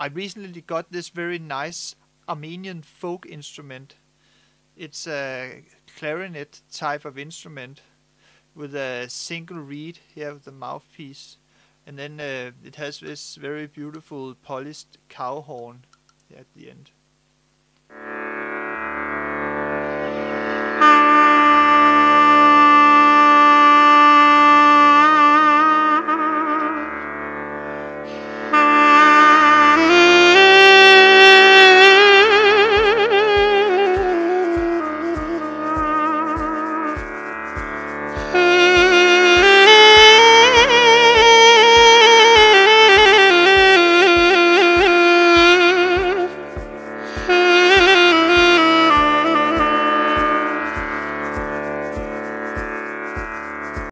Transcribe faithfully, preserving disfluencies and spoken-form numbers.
I recently got this very nice Armenian folk instrument. It's a clarinet type of instrument with a single reed here with the mouthpiece, and then uh, it has this very beautiful polished cow horn at the end.